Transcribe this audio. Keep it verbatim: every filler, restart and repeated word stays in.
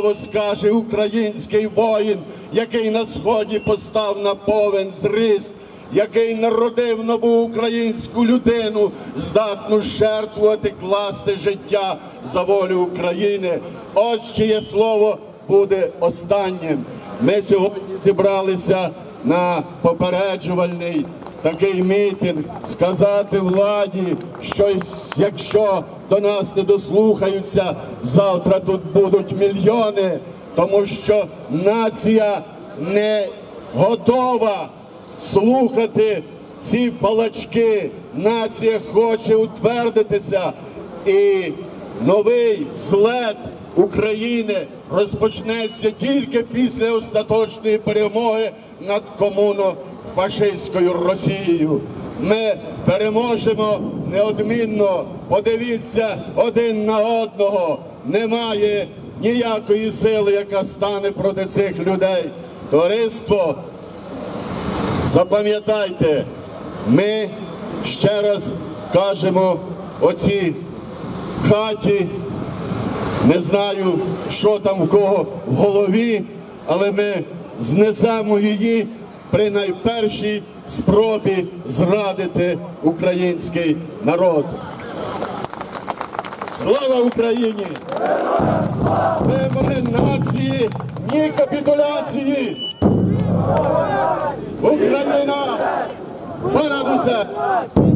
скаже український воїн, який на сході постав на повен зріст, який народив нову українську людину, здатну жертвувати, класти життя за волю України. Ось чиє слово буде останнім. Ми сьогодні зібралися на попереджувальний такий мітинг, сказати владі, що якщо до нас не дослухаються, завтра тут будуть мільйони, тому що нація не готова слухати ці балачки. Нація хоче утвердитися, і новий злет України розпочнеться тільки після остаточної перемоги над комуно-фашистською Росією. Ми переможемо неодмінно. Подивіться один на одного. Немає ніякої сили, яка стане проти цих людей. Товариство, запам'ятайте, ми ще раз кажемо оцій хаті, не знаю, що там в кого в голові, але ми знесемо її при найпершій спробі зрадити український народ. Слава Україні! Вимоги нації, ні капітуляції! Україна понад усе!